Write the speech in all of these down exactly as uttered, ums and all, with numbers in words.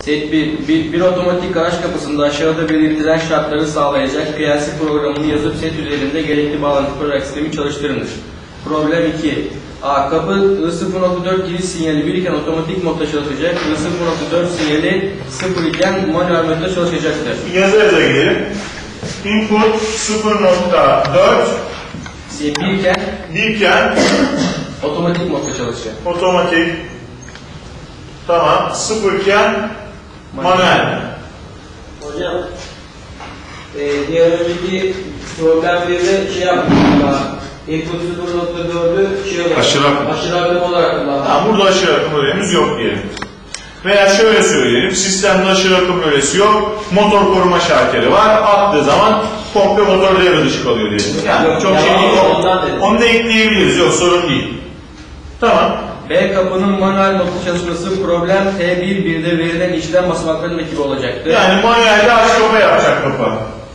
Set bir, bir, bir otomatik garaj kapısında aşağıda belirtilen şartları sağlayacak kıyasi programını yazıp set üzerinde gerekli bağlantı kurarak sistemi çalıştırınız. Problem iki. A. Kapı I sıfır nokta dört giriş sinyali bir iken otomatik modda çalışacak. I sıfır nokta dört sinyali sıfır iken manuel modda çalışacaktır. Yazı yaza gidelim. Input sıfır nokta dört bir iken bir iken otomatik modda çalışacak. Otomatik. Tamam. sıfır iken manuel. Hocam, e, diğer önceki problem birde şey yaptık. Input sıfır nokta dördü şey olarak, Aşırı akım. aşırı akım olarak kullandık. Tamam, burada aşırı akım öğelerimiz yok diyelim. Veya şöyle söyleyelim, sistemde aşırı akım öğesi yok, motor koruma şartları var, attığı zaman komple motor devre dışı kalıyor diyelim. Yani Yok, çok şey ya, değil, ondan dedim. onu da ekleyebiliriz, yok sorun değil. Tamam. B. Kapının manuel modda çalışması problem T bir birde verilen işlem basamaklarının ekibi olacaktır. Yani manuelde aç kapa yapacak kapı.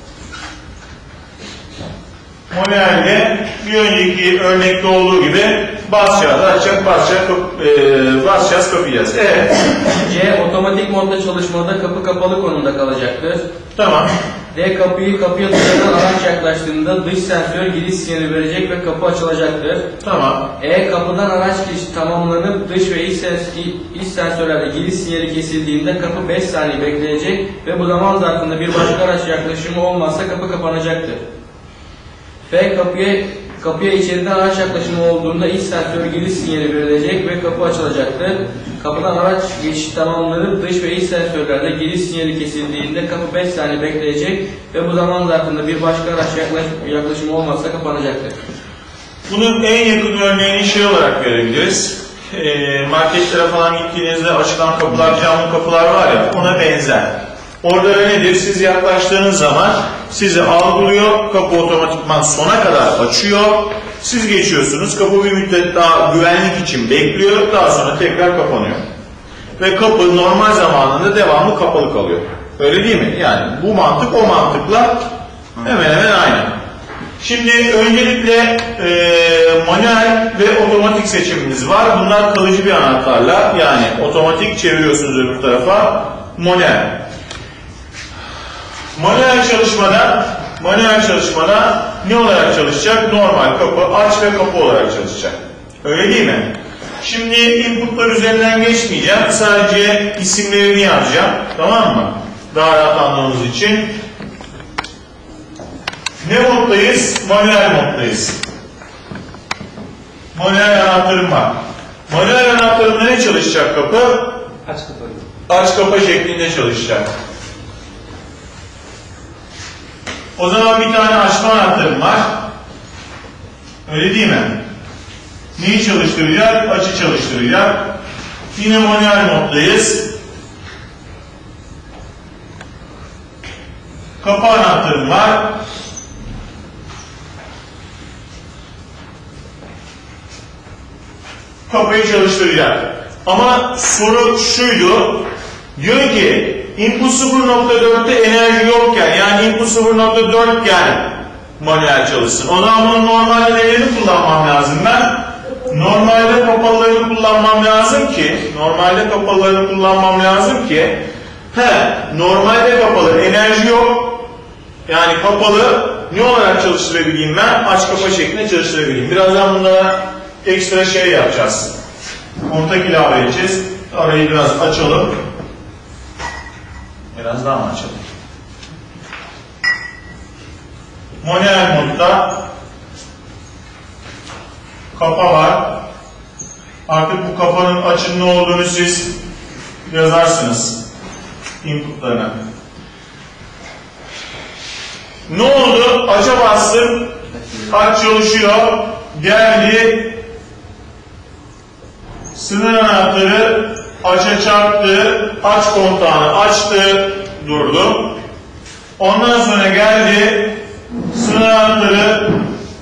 Manuelde bir önceki örnekte olduğu gibi basacağız, açacak, basacak, e, basacağız, kapayacağız. Evet. C. Otomatik modda çalışmada kapı kapalı konumda kalacaktır. Tamam. D. Kapıyı kapıya dışarıdan araç yaklaştığında dış sensör giriş sinyali verecek ve kapı açılacaktır. Tamam. E. Kapıdan araç girişi tamamlanıp dış ve iç, sens iç sensörlerde giriş sinyali kesildiğinde kapı beş saniye bekleyecek ve bu zaman zarfında bir başka araç yaklaşımı olmazsa kapı kapanacaktır. F. Kapıya, kapıya içeriden araç yaklaşımı olduğunda iç sensör giriş sinyali verilecek ve kapı açılacaktır. Kapıdan araç geçişi tamamlanıp dış ve iç sensörlerde giriş sinyali kesildiğinde kapı beş saniye bekleyecek ve bu zaman zarfında bir başka araç yaklaş, yaklaşımı olmazsa kapanacaktır. Bunun en yakın örneğini şey olarak görebiliriz. E, marketlere falan gittiğinizde açılan kapılar, camlı kapılar var ya, ona benzer. Orada nedir? Siz yaklaştığınız zaman sizi algılıyor, kapı otomatikman sona kadar açıyor. Siz geçiyorsunuz, kapı bir müddet daha güvenlik için bekliyor, daha sonra tekrar kapanıyor. Ve kapı normal zamanında devamlı kapalı kalıyor. Öyle değil mi? Yani bu mantık o mantıkla hemen hemen aynı. Şimdi öncelikle e, manuel ve otomatik seçimimiz var. Bunlar kalıcı bir anahtarla, yani otomatik çeviriyorsunuz öbür tarafa, manuel. Manuel çalışmada, manuel çalışmada ne olarak çalışacak? Normal kapı, aç ve kapı olarak çalışacak. Öyle değil mi? Şimdi inputlar üzerinden geçmeyeceğim. Sadece isimlerini yazacağım. Tamam mı? Daha rahat anlamamız için. Ne moddayız? Manuel moddayız. Manuel anahtarım var. Manuel anahtarımda ne çalışacak kapı? Aç kapıyı. Aç kapa şeklinde çalışacak. O zaman bir tane açma anahtarım var. Öyle değil mi? Neyi çalıştıracak? Açı çalıştıracak. Yine manuel moddayız. Kapı anahtarım var. Kapıyı çalıştıracak. Ama soru şuydu. Diyor ki input sıfır nokta dörtte enerji yokken, yani input sıfır nokta dört iken manuel çalışsın. O zaman bunun normalde nelerini kullanmam lazım ben? Normalde kapalılarını kullanmam lazım ki, normalde kapalılarını kullanmam lazım ki, he, normalde kapalı, enerji yok, yani kapalı ne olarak çalıştırabileyim ben? Aç kapa şeklinde çalıştırabileyim. Birazdan bunlara ekstra şey yapacağız. Kontak ilave edeceğiz. Arayı biraz açalım. Biraz daha mı açalım? Manuel modda kapa var. Artık bu kapanın açının ne olduğunu siz yazarsınız inputlarına. Ne oldu? Aç'a bastım. Aç çalışıyor. Geldi. Sınır anahtarı aç'a çarptı. Aç kontağını açtı. Durdu. Ondan sonra geldi. Sınır anahtarı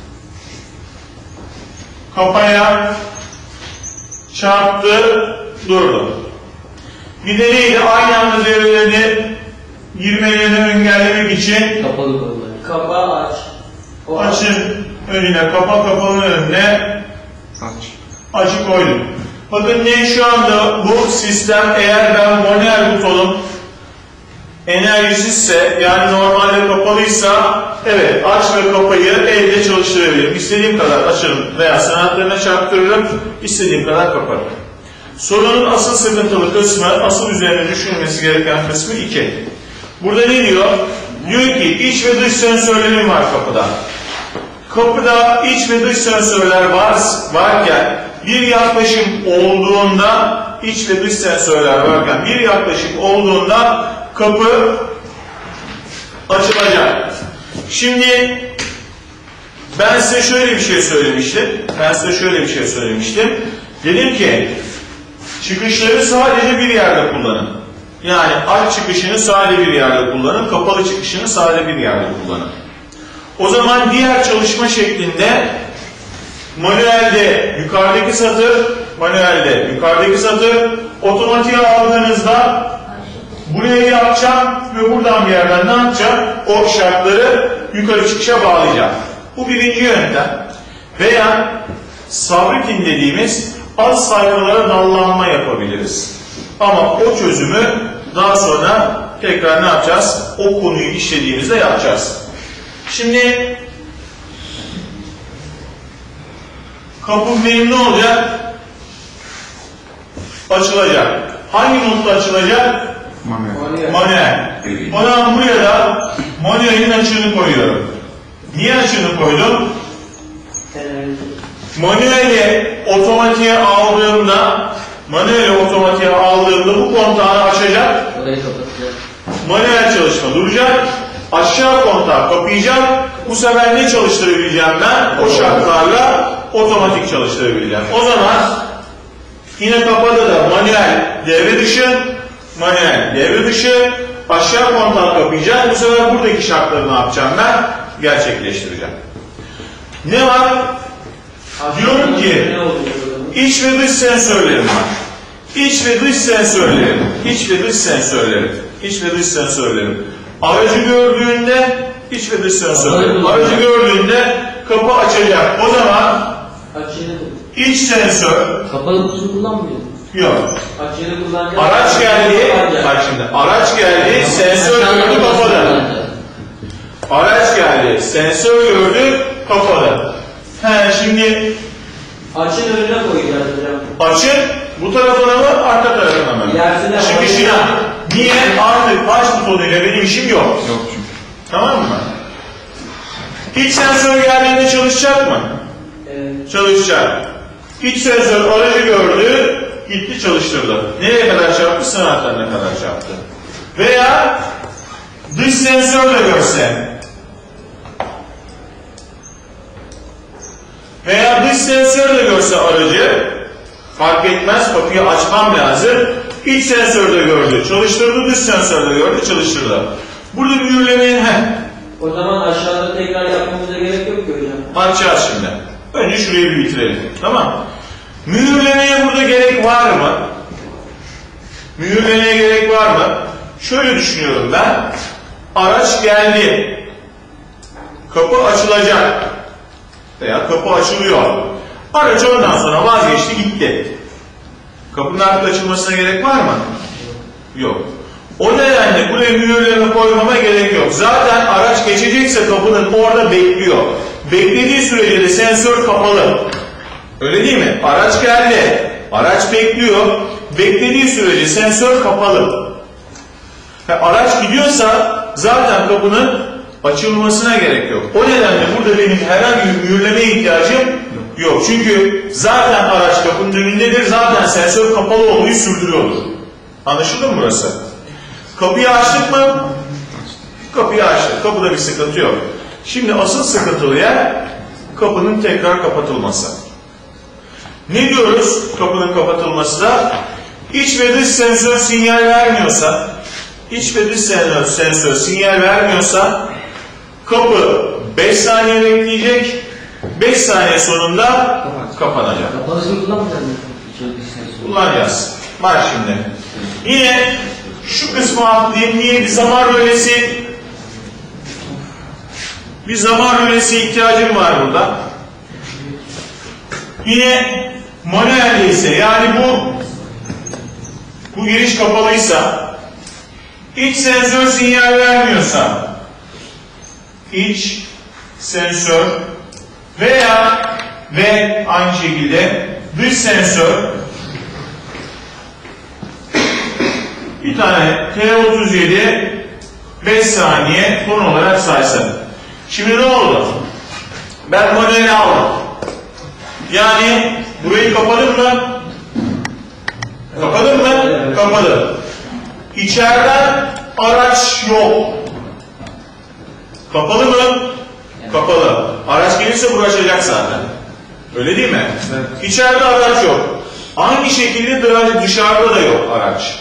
kapaya çarptı. Durdu. Bir de neydi? Aynı anda devrelerini girmelerini engellemek için Kapalı konuları. Kapa aç. O açın önüne, kapa kapanın önüne Aç. açı koydum. Bakın ne şu anda bu sistem, eğer ben manuel butonum enerjisizse, yani normalde kapalıysa, evet aç ve kapayı elde çalıştırabilirim. İstediğim kadar açarım veya sanatlarına çarptırırım, istediğim kadar kaparım. Sorunun asıl sıkıntılı kısmı, asıl üzerine düşünülmesi gereken kısmı iki. Burada ne diyor? Diyor ki iç ve dış sensörlerim var kapıda. Kapıda iç ve dış sensörler var, varken bir yaklaşım olduğunda, iç ve dış sensörler varken bir yaklaşım olduğunda kapı açılacak. Şimdi ben size şöyle bir şey söylemiştim. Ben size şöyle bir şey söylemiştim. Dedim ki çıkışları sadece bir yerde kullanın. Yani aç çıkışını sadece bir yerde kullanın, kapalı çıkışını sadece bir yerde kullanın. O zaman diğer çalışma şeklinde manuelde yukarıdaki satır, manuelde yukarıdaki satır, otomatiğe aldığınızda buraya yapacağım ve buradan bir yerden ne yapacağım? O şartları yukarı çıkışa bağlayacağım. Bu birinci yöntem. Veya subroutine dediğimiz alt sayfalara dallanma yapabiliriz. Ama o çözümü daha sonra tekrar ne yapacağız? O konuyu işlediğimizde yapacağız. Şimdi kapım benim ne olacak? Açılacak. Hangi modda açılacak? Manuel. Manuel. O zaman buraya da manuelin açığını koyuyorum. Niye açığını koydum? Enerji. Manueli otomatiğe aldığımda manueli otomatiğe aldığımda bu kontağını açacak. Orayı kapatacak. Manuel çalışma duracak. Aşağı kontağı kapayacak. Bu sefer ne çalıştırabileceğim ben? O şartlarla otomatik çalıştırabileceğim. O zaman yine kapadı da manuel devre dışı, manuel devre dışı, aşağı kontağı kapayacak. Bu sefer buradaki şartları ne yapacağım ben? Gerçekleştireceğim. Ne var? Diyorum ki Ne oluyor o zaman? iç ve dış sensörlerim var. İç ve dış sensörlerim, iç ve dış sensörlerim, iç ve dış sensörlerim. Aracı gördüğünde iç ve dış sensörlerim. Aracı gördüğünde kapı açacak. O zaman Açığını, iç sensör Kapalı kutusu kullanmıyor. yok. açığını kullanacak. Araç geldi, bak şimdi araç geldi, sensör gördü kapadı. Araç geldi, sensör gördü kapadı. He şimdi Açığın önüne koyacağız hocam. açık bu tarafına mı arka tarafına mı? Yersine Çıkışına. Niye? Artık aç butonuyla benim işim yok. Yok çünkü. Tamam mı? İç sensör geldiğinde çalışacak mı? Evet. Çalışacak. İç sensör aracı gördü, gitti çalıştırdı. Nereye kadar çarptı? Sınırlarına kadar çarptı. Veya dış sensör de görse. Veya dış sensör de görse aracı, fark etmez, kapıyı açmam lazım. İç sensör de gördü, çalıştırdı, dış sensör de gördü, çalıştırdı. Burada mühürlemeyi heh, O zaman aşağıda tekrar yapmamıza gerek yok ki hocam. bakacağız şimdi. Önce şurayı bir bitirelim. Tamam. Mühürlemeye burada gerek var mı? Mühürlemeye gerek var mı? Şöyle düşünüyorum ben. Araç geldi. Kapı açılacak. Veya kapı açılıyor. Araç ondan sonra vazgeçti gitti. Kapının artık açılmasına gerek var mı? Yok. O nedenle buraya mühürleme koymama gerek yok. Zaten araç geçecekse kapının orada bekliyor. Beklediği sürece de sensör kapalı. Öyle değil mi? Araç geldi. Araç bekliyor. Beklediği sürece sensör kapalı. Yani araç gidiyorsa zaten kapının açılmasına gerek yok. O nedenle burada benim herhangi bir mühürlemeye ihtiyacım yok. Çünkü zaten araç kapının önündedir. Zaten sensör kapalı olmayı sürdürüyordur. Anlaşıldı mı burası? Kapıyı açtık mı? Kapıyı açtık. Kapıda bir sıkıntı yok. Şimdi asıl sıkıntılı yer kapının tekrar kapatılması. Ne diyoruz kapının kapatılması da? İç ve dış sensör sinyal vermiyorsa, iç ve dış sensör, sensör sinyal vermiyorsa kapı beş saniye bekleyecek, beş saniye sonunda kapanacak. Kapalısını kullanmayacak mı? İçeri dış sensör. Kullanacağız. Bak şimdi. Yine şu kısmı atlayayım. Niye? Bir zaman rölesi bir zaman rölesi ihtiyacım var burada. Yine Manuelde ise, yani bu bu giriş kapalıysa, iç sensör sinyal vermiyorsa, iç sensör veya ve aynı şekilde dış sensör bir tane T otuz yedi beş saniye ton olarak saysın. Şimdi ne oldu? Ben manueli aldım. Yani burayı kapadım mı? Kapadım mı? Kapadım. İçeriden araç yok. Kapalı mı? Kapalı. Araç gelirse bu açacak zaten. Öyle değil mi? Evet. İçeride araç yok. Aynı şekilde dışarıda da yok araç.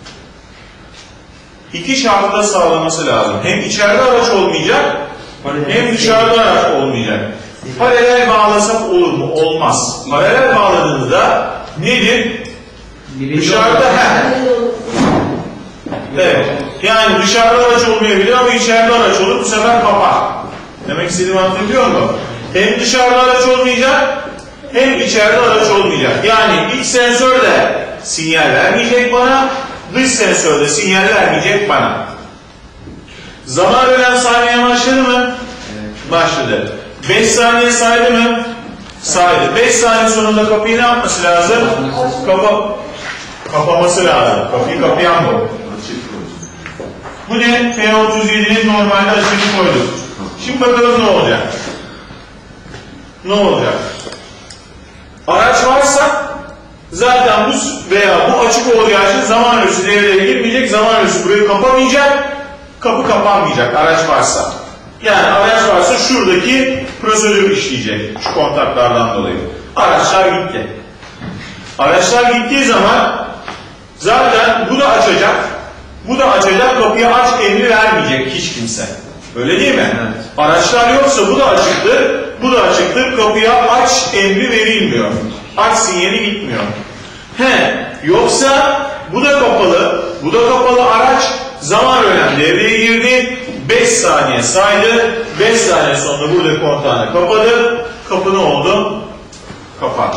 İki şartı da sağlaması lazım. Hem içeride araç olmayacak, hem dışarıda araç olmayacak. Paralel bağlasak olur mu? Olmaz. Paralel bağladığınızda nedir? Dışarıda hem. Evet. Yani dışarıda araç olmayabilir ama içeride araç olur. Bu sefer kapar. Demek istediğimi anlatabiliyor muyum? Hem dışarıda araç olmayacak, hem içeride araç olmayacak. Yani iç sensör de sinyal vermeyecek bana, dış sensör de sinyal vermeyecek bana. Zaman ölen saniye başladı mı? Evet. Başladı. beş saniye saydı mı? Saydı. beş saniye sonunda kapıyı ne yapması lazım? Kapa kapaması lazım. Kapıyı kapayan bu. Bu ne? T otuz yedi'nin normalde açığını koyduk. Şimdi bakalım ne olacak? Ne olacak? Araç varsa zaten bu veya bu açık olacağı için zaman ölçüsü devreye girmeyecek, zaman ölçüsü burayı kapamayacak, kapı kapanmayacak araç varsa. Yani araç varsa şuradaki prosedür işleyecek şu kontaklardan dolayı. Araçlar gitti. Araçlar gittiği zaman zaten bu da açacak, bu da açacak, kapıyı aç emri vermeyecek hiç kimse. Öyle değil mi? Evet. Araçlar yoksa bu da açıktır, bu da açıktır, kapıya aç emri verilmiyor. Aç sinyali gitmiyor. He, yoksa bu da kapalı, bu da kapalı araç zaman ölen devreye girdi, beş saniye saydı, beş saniye sonra burada kontağını kapadı, kapı ne oldu? Kapandı.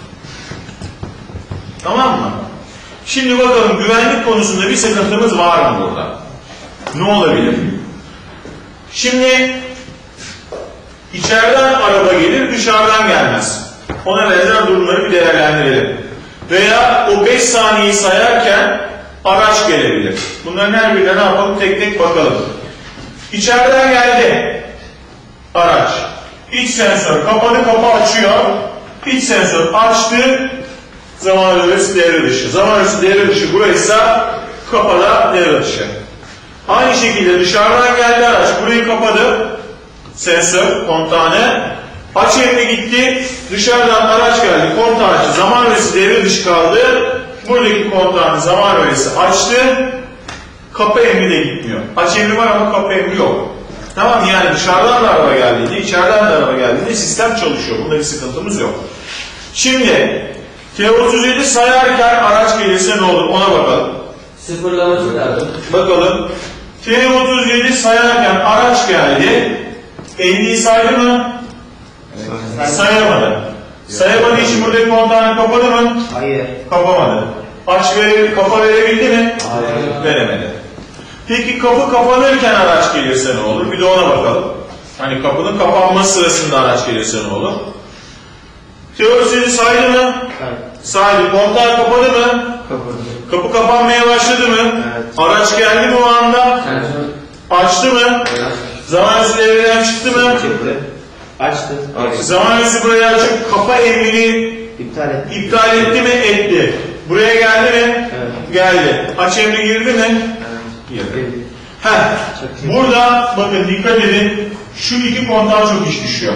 Tamam mı? Şimdi bakalım güvenlik konusunda bir sıkıntımız var mı burada? Ne olabilir? Şimdi içeriden araba gelir, dışarıdan gelmez. Ona benzer durumları bir değerlendirelim. Veya o beş saniyeyi sayarken araç gelebilir. Bunların her birine ne yapalım? Tek tek bakalım. İçeriden geldi araç. İç sensör kapadı, kapı açıyor. İç sensör açtı. Zaman ölçüsü devre dışı. Zaman ölçüsü devre dışı buraysa kapalı devre dışı. Aynı şekilde dışarıdan geldi araç. Burayı kapadı. Sensör kontağını. Aç emri gitti. Dışarıdan araç geldi. Kontağı açtı. Zaman ölçüsü devre dışı kaldı. Buradaki kontağını zaman ölçüsü açtı. Kapı emri de gitmiyor. Aç emri var ama kapı emri yok. Tamam, yani dışarıdan da araba geldiğinde, içeriden de araba geldiğinde sistem çalışıyor. Bunda bir sıkıntımız yok. Şimdi T otuz yedi sayarken araç gelirse ne olur ona bakalım. Sıfırlaması lazım. Bakalım. T otuz yedi sayarken araç geldi. elliyi saydı mı? Evet. Sayamadı. Sayamadığı için buradaki kontağını kapadı mı? Hayır. Kapamadı. Aç verebildi, kapa verebildi mi? Hayır. Veremedi. Peki kapı kapanırken araç gelirse ne olur? Bir de ona bakalım. Hani kapının kapanması sırasında araç gelirse ne olur? T otuz yedi saydı mı? Hayır. Saydı. Kontağı kapadı mı? Kapadı. Kapı kapanmaya başladı mı? Evet. Araç geldi mi o anda? Evet. Açtı mı? Evet. Zaman ölçüsü devreden çıktı mı? Çıktı. Açtı. Açtı. Zaman ölçüsü buraya açıp kapa emrini İptal etti. iptal etti mi? Etti. Buraya geldi mi? Evet. Geldi. Aç emri girdi mi? Evet. Girdi. Heh. Burada bakın dikkat edin. Şu iki kontağa çok iş düşüyor.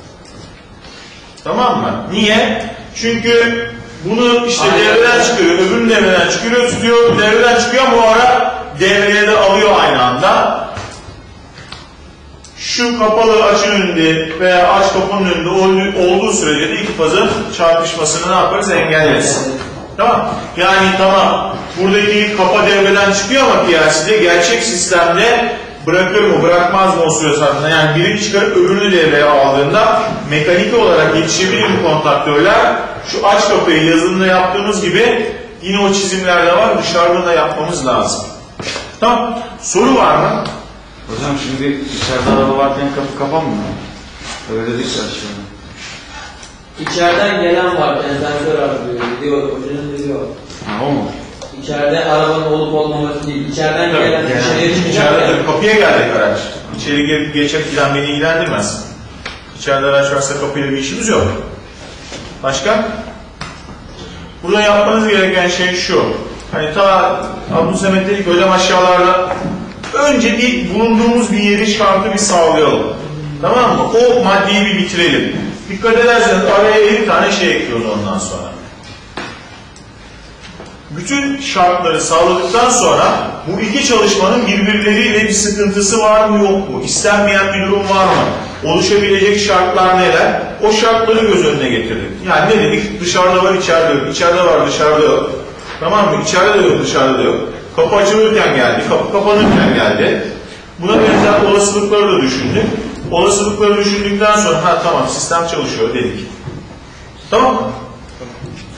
Tamam mı? Niye? Çünkü bunu işte Aynen. devreden çıkarıyor, öbürünü devreden çıkarıyor, tutuyor, devreden çıkıyor ama o ara devreye de alıyor aynı anda. Şu kapalı açın önünde veya aç kapının önünde olduğu sürece de iki fazın çarpışmasını ne yaparız? Engelleriz. Tamam. Yani tamam, buradaki kapa devreden çıkıyor ama P L C'de gerçek sistemde bırakır mı bırakmaz mı o süre zarfında, yani birini çıkarıp öbürünü devreye aldığında mekanik olarak yetişebilir mi kontaktörler? Şu aç kapıyı yazılımda yaptığımız gibi yine o çizimlerde var, dışarıda da yapmamız lazım. Tamam. Soru var mı? Hocam şimdi içeride araba varken kapı kapanmıyor. Öyle dedik ya aşağıda. İçeriden gelen var, yani sensör arıyor, diyor, hocanın diyor. Ha o mu? İçeride arabanın olup olmaması değil, içeriden Tabii, gelen yani dışarıya çıkacak İçeride yani. tabii kapıya geldik araç. İçeri gelip geçip giden beni ilgilendirmez. İçeride araç varsa kapıyla bir işimiz yok. Başka? Burada yapmanız gereken şey şu. Hani ta Abdülsemet dedik ki hocam aşağılarda önce bir bulunduğumuz bir yeri şartı bir sağlayalım. Tamam mı? O maddeyi bir bitirelim. Dikkat ederseniz araya elli tane şey ekliyoruz ondan sonra. Bütün şartları sağladıktan sonra bu iki çalışmanın birbirleriyle bir sıkıntısı var mı yok mu? İstenmeyen bir durum var mı? Oluşabilecek şartlar neler? O şartları göz önüne getirdik. Yani ne dedik? Dışarıda var, içeride yok. İçeride var, dışarıda yok. Tamam mı? İçeride de yok, dışarıda da yok. Kapı açılırken geldi, kapı kapanırken geldi. Buna benzer olasılıkları da düşündük. Olasılıkları düşündükten sonra ha tamam sistem çalışıyor dedik. Tamam mı?